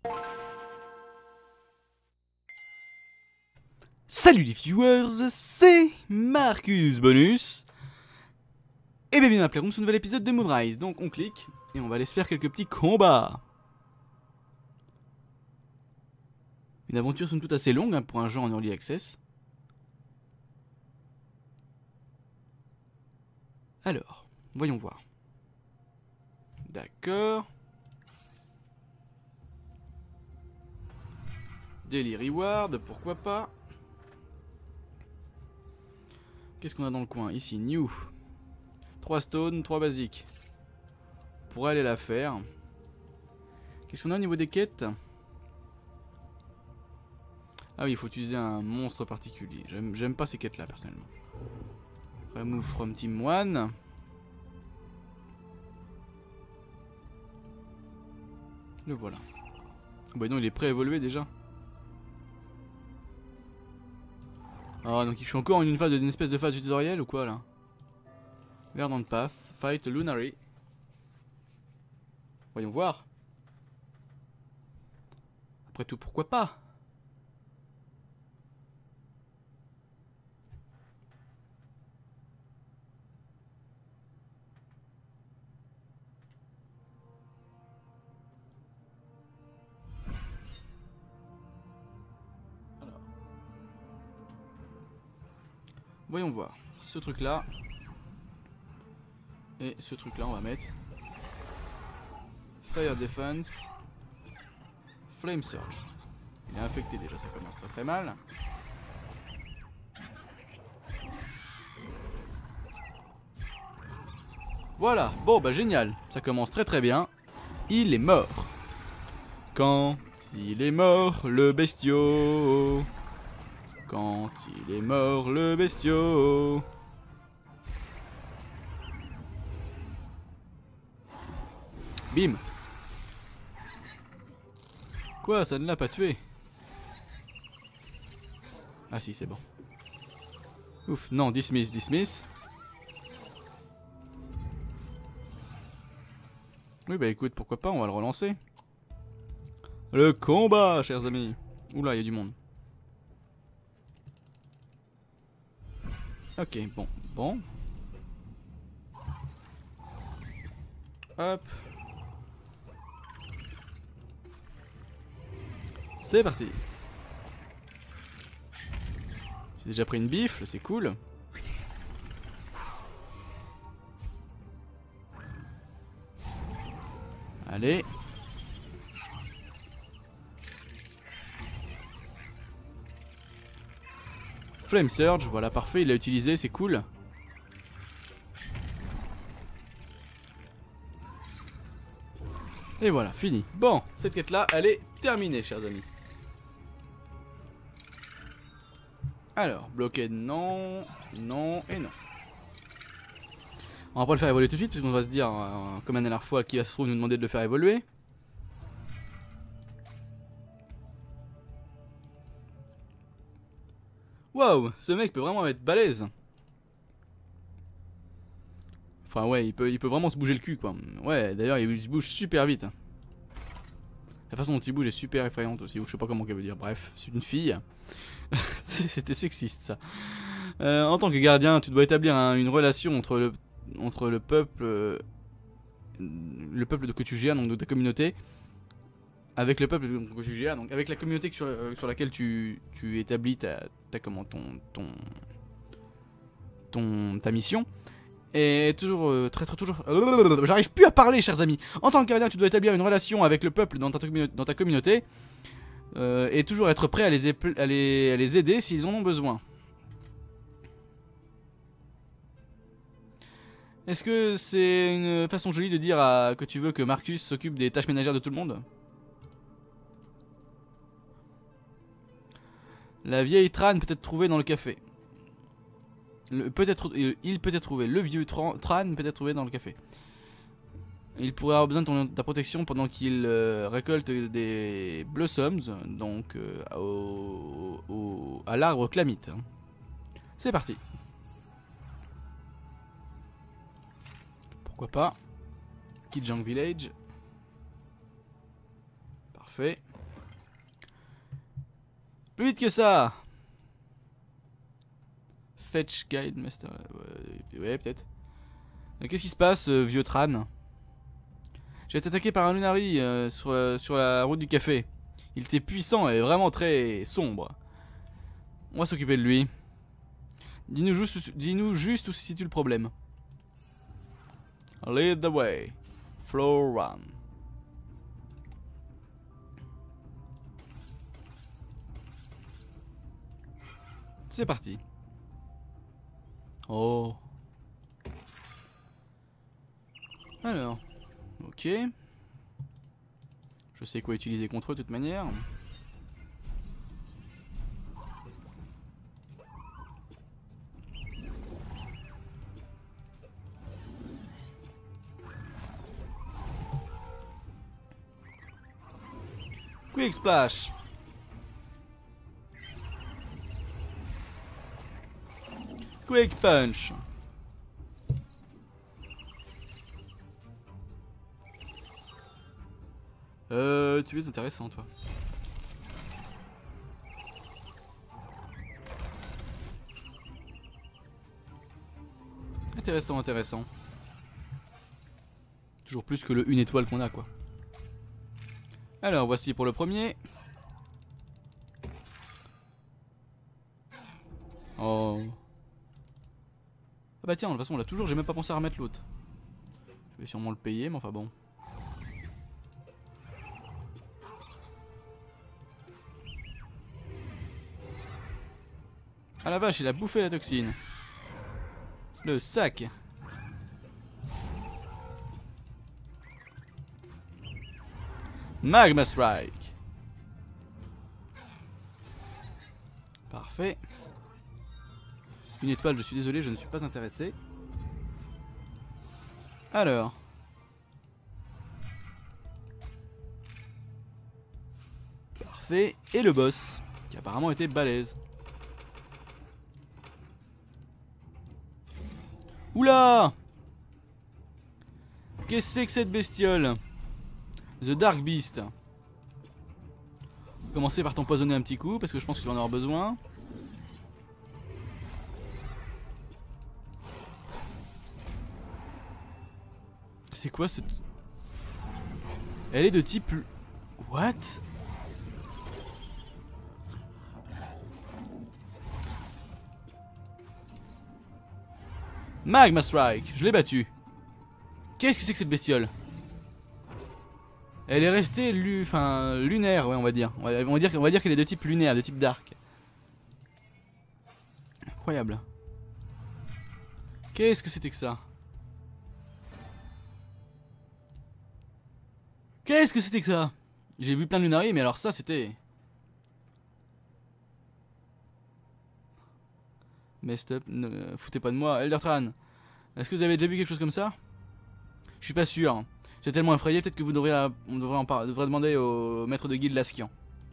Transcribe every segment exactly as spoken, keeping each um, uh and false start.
Salut les viewers, c'est Marcus Bonus et bienvenue dans la Playroom sur un nouvel épisode de Moonrise. Donc on clique et on va aller se faire quelques petits combats. Une aventure somme toute assez longue hein, pour un jeu en Early Access. Alors, voyons voir. D'accord. Daily Reward, pourquoi pas. Qu'est-ce qu'on a dans le coin? Ici, New. trois stones, trois basiques. On pourrait aller la faire. Qu'est-ce qu'on a au niveau des quêtes? Ah oui, il faut utiliser un monstre particulier. J'aime pas ces quêtes là personnellement. Remove from team one. Le voilà. Bah non, il est pré-évolué déjà. Ah donc je suis encore en une phase d'une espèce de phase du tutoriel ou quoi là? Verdant Path, Fight Lunary. Voyons voir. Après tout, pourquoi pas? Alors. Voyons voir. Ce truc là. Et ce truc là on va mettre Fire Defense, Flame Surge. Il est infecté déjà, ça commence très très mal. Voilà, bon bah génial, ça commence très très bien. Il est mort. Quand il est mort le bestiau. Quand il est mort le bestiau. Bim. Quoi, ça ne l'a pas tué? Ah si, c'est bon. Ouf, non, dismiss, dismiss. Oui bah écoute, pourquoi pas, on va le relancer. Le combat, chers amis. Oula, il y a du monde. Ok, bon, bon. Hop. C'est parti. J'ai déjà pris une bifle, c'est cool. Allez. Flame Surge, voilà, parfait, il l'a utilisé, c'est cool. Et voilà, fini. Bon, cette quête-là, elle est terminée, chers amis. Alors, bloqué, non, non et non. On va pas le faire évoluer tout de suite, parce qu'on va se dire, euh, comme la dernière fois, qui va se trouve nous demander de le faire évoluer. Waouh, ce mec peut vraiment être balèze. Enfin ouais, il peut, il peut vraiment se bouger le cul quoi. Ouais, d'ailleurs il se bouge super vite. La façon dont il bouge est super effrayante aussi, ou je sais pas comment qu'elle veut dire. Bref, c'est une fille. C'était sexiste ça. Euh, en tant que gardien, tu dois établir hein, une relation entre le, entre le peuple, euh, le peuple que tu gères, donc de ta communauté, avec le peuple que tu gères, donc avec la communauté sur, euh, sur laquelle tu, tu établis ta, ta comment ton, ton, ton, ta mission. Et toujours, euh, très très toujours... Euh, J'arrive plus à parler, chers amis. En tant que gardien, tu dois établir une relation avec le peuple dans ta, dans ta communauté. Euh, et toujours être prêt à les, à les, à les aider s'ils en ont besoin. Est-ce que c'est une façon jolie de dire à, que tu veux que Marcus s'occupe des tâches ménagères de tout le monde? La vieille Tran peut être trouvée dans le café. Peut être, il peut être trouvé. Le vieux Tran peut être trouvé dans le café. Il pourrait avoir besoin de ton, ta protection pendant qu'il euh, récolte des blossoms, donc euh, au, au, à l'arbre Clamite. C'est parti. Pourquoi pas. Kijang Village. Parfait. Plus vite que ça. Fetch Guide Master. Ouais, ouais peut-être. Qu'est-ce qui se passe, euh, vieux Tran? J'ai été attaqué par un Lunari euh, sur, euh, sur la route du café. Il était puissant et vraiment très sombre. On va s'occuper de lui. Dis-nous juste, dis-nous juste où se situe le problème. Lead the way. Floor one. C'est parti. Oh. Alors. Ok. Je sais quoi utiliser contre eux de toute manière. Quick Splash. Quick Punch. Euh, tu es intéressant, toi. Intéressant, intéressant. Toujours plus que le une étoile qu'on a, quoi. Alors, voici pour le premier. Oh. Ah bah tiens, de toute façon, on l'a toujours, j'ai même pas pensé à remettre l'autre. Je vais sûrement le payer, mais enfin bon. Ah la vache, il a bouffé la toxine. Le sac. Magma Strike. Parfait. Une étoile, je suis désolé, je ne suis pas intéressé. Alors. Parfait. Et le boss, qui apparemment était balèze. Oula! Qu'est-ce que c'est que cette bestiole? The Dark Beast. Commencer par t'empoisonner un petit coup, parce que je pense que tu vas en avoir besoin. C'est quoi cette... Elle est de type... What? Magma Strike, je l'ai battu. Qu'est-ce que c'est que cette bestiole? Elle est restée lu... enfin, lunaire, ouais, on va dire. On va, on va dire, on va dire qu'elle est de type lunaire, de type dark. Incroyable. Qu'est-ce que c'était que ça? Qu'est-ce que c'était que ça? J'ai vu plein de Lunari, mais alors ça c'était... Messed up, ne foutez pas de moi. Eldertran, est-ce que vous avez déjà vu quelque chose comme ça? Je suis pas sûr. J'ai tellement effrayé, peut-être que vous devriez, on devrait, en par... devrait demander au maître de guilde Laskian.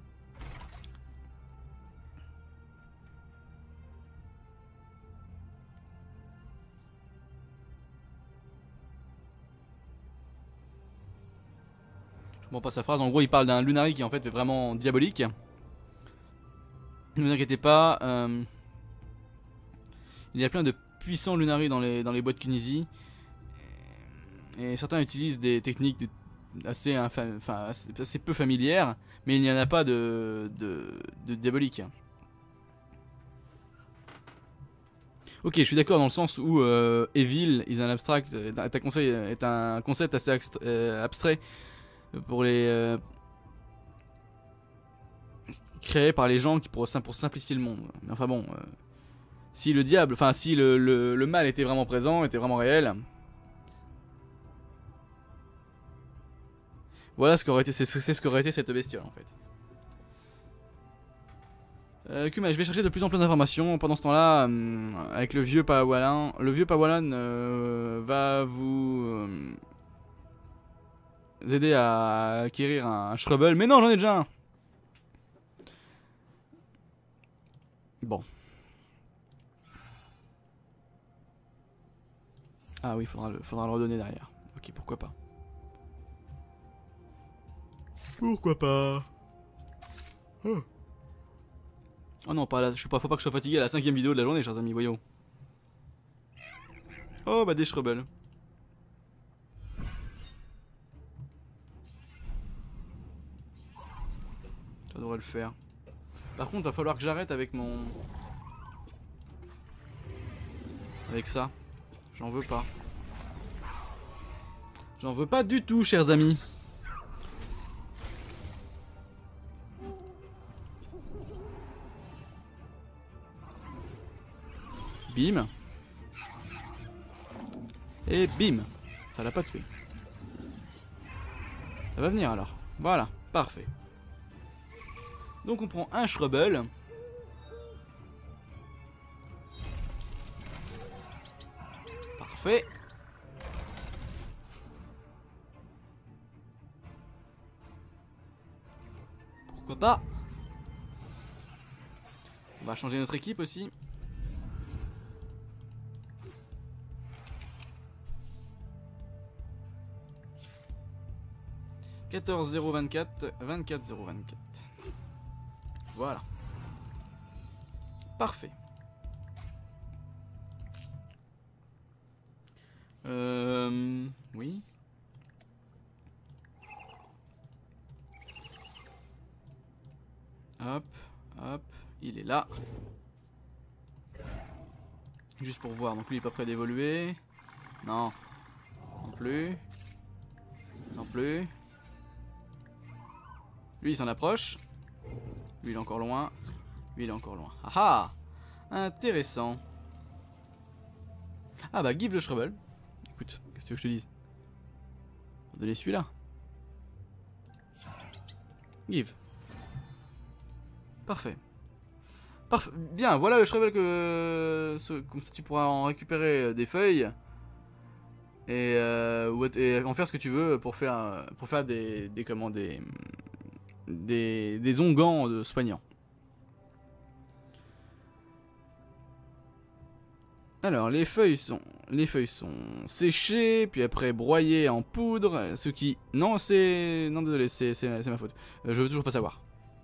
Je comprends pas sa phrase. En gros, il parle d'un Lunari qui en fait est vraiment diabolique. Ne vous inquiétez pas. Euh... Il y a plein de puissants Lunari dans les, dans les boîtes Kunisi. Et certains utilisent des techniques de, assez, enfin, assez, assez peu familières. Mais il n'y en a pas de, de, de diabolique. Ok, je suis d'accord dans le sens où euh, Evil is un abstract, est un, conseil, est un concept assez euh, abstrait pour les euh, créé par les gens qui pour, pour simplifier le monde. Mais enfin bon, euh, si le diable, enfin si le, le, le mal était vraiment présent, était vraiment réel, voilà ce qu'aurait été, c'est ce qu'aurait été cette bestiole en fait. Euh, Kuma, je vais chercher de plus en plus d'informations. Pendant ce temps-là, euh, avec le vieux Pawalan, le vieux Pawalan euh, va vous euh, aider à acquérir un, un Shrubble. Mais non, j'en ai déjà un. Bon. Ah oui, faudra le, faudra le redonner derrière. Ok, pourquoi pas. Pourquoi pas. Oh. Oh non, pas là, je suis pas, faut pas que je sois fatigué à la cinquième vidéo de la journée, chers amis, voyons. Oh bah des Shrubble. Ça devrait le faire. Par contre, va falloir que j'arrête avec mon... Avec ça. J'en veux pas. J'en veux pas du tout, chers amis. Bim. Et bim. Ça l'a pas tué. Ça va venir alors. Voilà, parfait. Donc on prend un Shrubble. Parfait. Pourquoi pas? On va changer notre équipe aussi. quatorze zéro vingt-quatre, vingt-quatre zéro vingt-quatre. Voilà. Parfait. Euh... Oui. Hop, hop, il est là. Juste pour voir, donc lui il est pas prêt d'évoluer. Non. Non plus. Non plus. Lui il s'en approche. Lui il est encore loin. Lui il est encore loin. Ah ah. Intéressant. Ah bah give le Shrubble. Écoute, qu'est-ce que tu veux que je te dise? On va donner celui-là. Give. Parfait. Parfait. Bien, voilà le Shrubble que... Ce... Comme ça tu pourras en récupérer des feuilles. Et, euh, et en faire ce que tu veux pour faire, pour faire des, des, comment, des, des, des onguents de soignants. Alors les feuilles sont les feuilles sont séchées puis après broyées en poudre, ce qui non c'est non désolé c'est ma faute. Euh, je veux toujours pas savoir.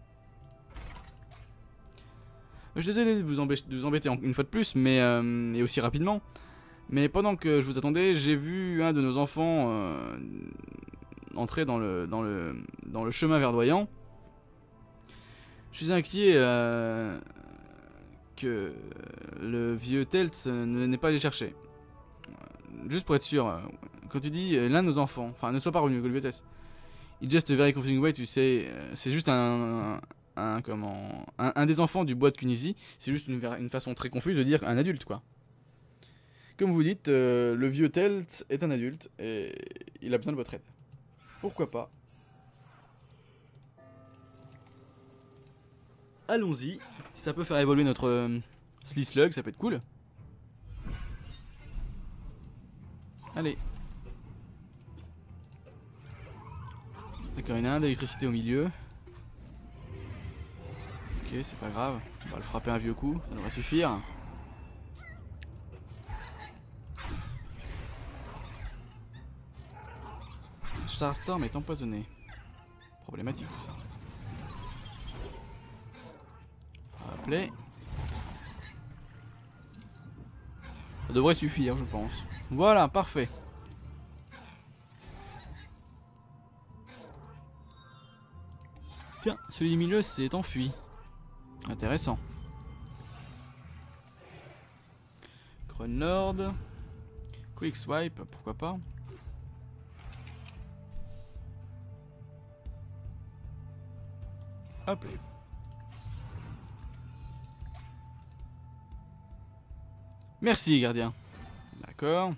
Je suis désolé de vous, embêter, de vous embêter une fois de plus, mais euh, et aussi rapidement. Mais pendant que je vous attendais, j'ai vu un de nos enfants euh, entrer dans le dans le dans le chemin verdoyant. Je suis inquiet. Euh, que le vieux Teltz n'est pas allé chercher. Juste pour être sûr, quand tu dis l'un de nos enfants, enfin ne sois pas revenu, que le vieux Teltz, it's just a very confusing way, tu sais, c'est juste un, un, un comment, un, un des enfants du bois de Kunizy, c'est juste une, une façon très confuse de dire un adulte quoi. Comme vous dites, euh, le vieux Teltz est un adulte et il a besoin de votre aide. Pourquoi pas? Allons-y. Si ça peut faire évoluer notre euh, Slislug, ça peut être cool. Allez. D'accord, il y en a un d'électricité au milieu. Ok, c'est pas grave. On va le frapper un vieux coup, ça devrait suffire. Starstorm est empoisonné. Problématique tout ça. Appeler. Ça devrait suffire, je pense. Voilà, parfait. Tiens, celui du milieu s'est enfui. Intéressant. Cronlord. Quick swipe, pourquoi pas. Hop. Merci, gardien. D'accord.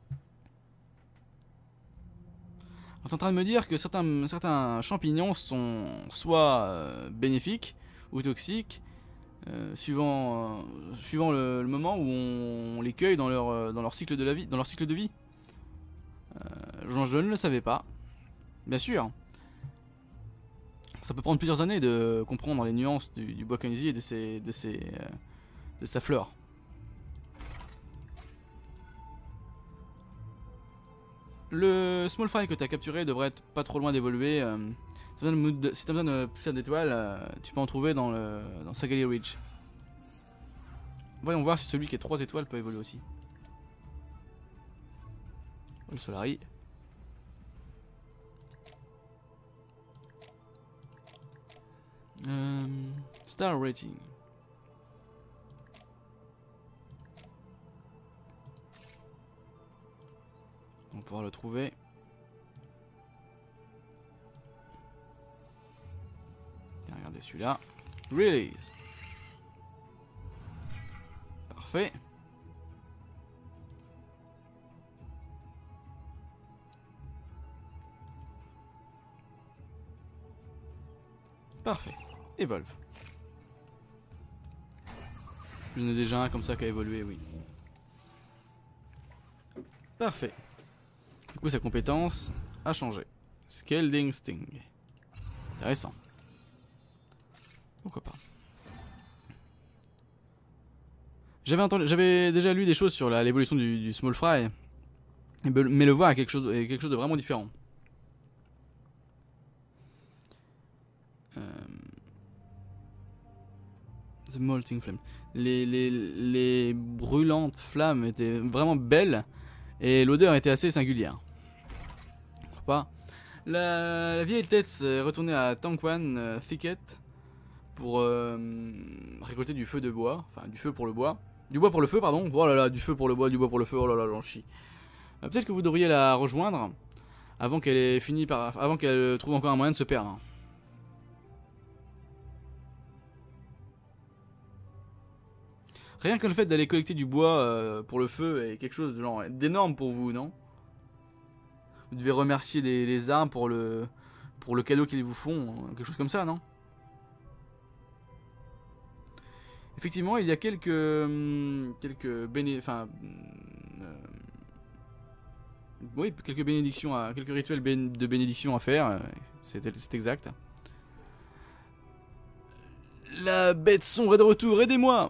On est en train de me dire que certains, certains champignons sont soit euh, bénéfiques ou toxiques, euh, suivant, euh, suivant le, le moment où on, on les cueille dans leur, euh, dans leur cycle de la vie, dans leur cycle de vie. Euh, je, je ne le savais pas. Bien sûr. Ça peut prendre plusieurs années de comprendre les nuances du, du bois Kunizy et de, ses, de, ses, euh, de sa flore. Le Small Fry que tu as capturé devrait être pas trop loin d'évoluer. Euh, si tu as besoin de plus d'étoiles, euh, tu peux en trouver dans, le, dans Sagali Ridge. Voyons voir si celui qui est trois étoiles peut évoluer aussi. Le Solari. Euh, star rating. On va pouvoir le trouver. Tiens, regardez celui-là. Release. Parfait. Parfait. Evolve. J'en ai déjà un comme ça qui a évolué, oui. Parfait. Du coup, sa compétence a changé. Scalding Sting. Intéressant. Pourquoi pas. J'avais entendu, j'avais déjà lu des choses sur l'évolution du, du Small Fry, mais le voir est quelque chose, est quelque chose de vraiment différent. Euh, The Molting Flame. Les, les, les brûlantes flammes étaient vraiment belles et l'odeur était assez singulière. Pas. La, la vieille tête est retournée à Tankwan euh, Thicket pour euh, récolter du feu de bois, enfin du feu pour le bois. Du bois pour le feu, pardon. Oh là là, du feu pour le bois, du bois pour le feu. Oh là là, j'en chie. Euh, Peut-être que vous devriez la rejoindre avant qu'elle ait fini par, avant qu'elle trouve encore un moyen de se perdre. Rien que le fait d'aller collecter du bois euh, pour le feu est quelque chose de genre d'énorme pour vous, non? Vous devez remercier les, les armes pour le pour le cadeau qu'ils vous font, quelque chose comme ça, non? Effectivement, il y a quelques hum, quelques béné, enfin, euh, oui, quelques bénédictions, à, quelques rituels bén de bénédiction à faire. C'est exact. La bête sombre est de retour, aidez-moi!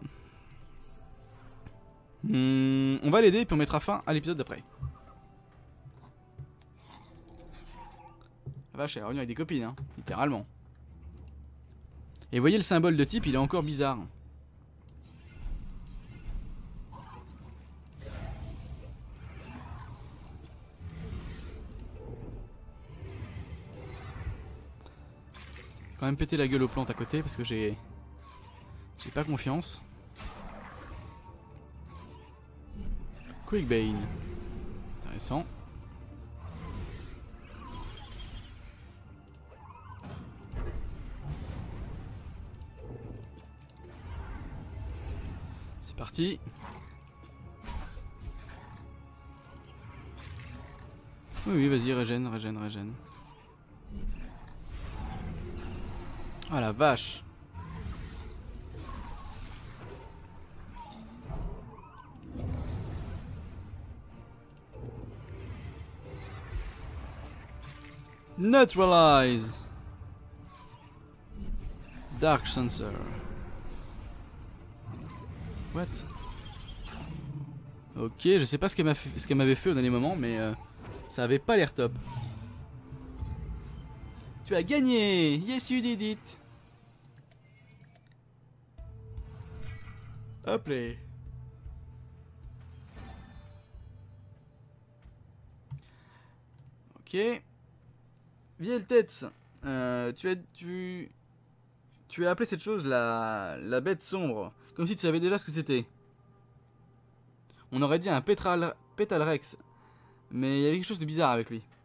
Hum, on va l'aider puis on mettra fin à l'épisode d'après. La vache, elle est revenue avec des copines, hein, littéralement. Et voyez le symbole de type, il est encore bizarre. Quand même péter la gueule aux plantes à côté parce que j'ai j'ai pas confiance. Quickbane. Intéressant. C'est parti. Oui, oui, vas-y, régène, régène, régène. Ah la vache. Neutralize. Dark Sensor. What? Ok, je sais pas ce qu'elle m'a fait, ce qu'elle m'avait fait au dernier moment, mais euh, ça avait pas l'air top. Tu as gagné! Yes, you did it! Hop là! Ok. Vieille tête, euh, tu as tu tu as appelé cette chose la la bête sombre, comme si tu savais déjà ce que c'était. On aurait dit un pétral pétalrex, mais il y avait quelque chose de bizarre avec lui.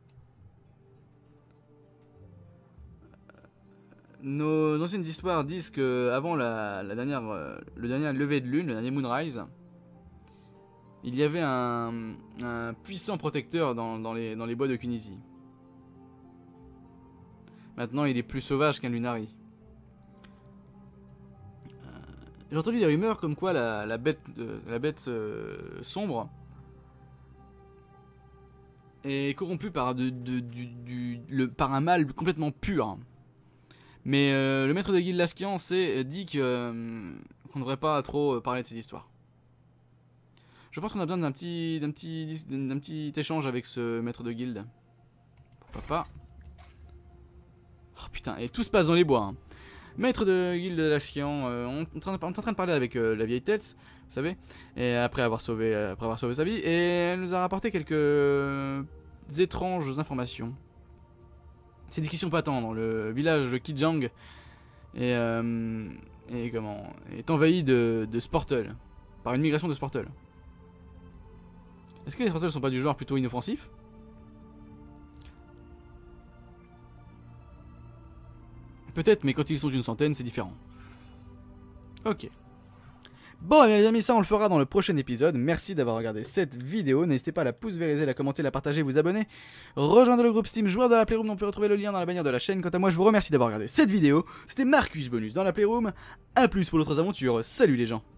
Nos anciennes histoires disent que avant la, la dernière, euh, le dernier lever de lune, le dernier moonrise, il y avait un, un puissant protecteur dans, dans, les, dans les bois de Kunisi. Maintenant, il est plus sauvage qu'un Lunari. Euh, J'ai entendu des rumeurs comme quoi la, la bête, euh, la bête euh, sombre est corrompue par, de, de, du, du, le, par un mal complètement pur. Mais euh, le maître de guilde Laskian s'est dit que euh, qu'on ne devrait pas trop parler de cette histoire. Je pense qu'on a besoin d'un petit, d'un petit, d'un petit échange avec ce maître de guilde. Pourquoi pas? Oh putain, et tout se passe dans les bois. Hein. Maître de guilde de l'Ascian, euh, on, on, est en train de parler avec euh, la vieille tête, vous savez, et après avoir sauvé, euh, après avoir sauvé sa vie, et elle nous a rapporté quelques euh, étranges informations. C'est dit qu'ils sont pas attendre. Le village de Kijang est, euh, est, comment, est envahi de, de Sportle, par une migration de Sportle. Est-ce que les Sportle sont pas du genre plutôt inoffensif? Peut-être, mais quand ils sont une centaine, c'est différent. Ok. Bon, eh bien, les amis, ça on le fera dans le prochain épisode. Merci d'avoir regardé cette vidéo. N'hésitez pas à la pouce vériser, la commenter, la partager, vous abonner. Rejoindre le groupe Steam Joueur de la Playroom, dont vous pouvez retrouver le lien dans la bannière de la chaîne. Quant à moi, je vous remercie d'avoir regardé cette vidéo. C'était Marcus Bonus dans la Playroom. A plus pour d'autres aventures. Salut les gens.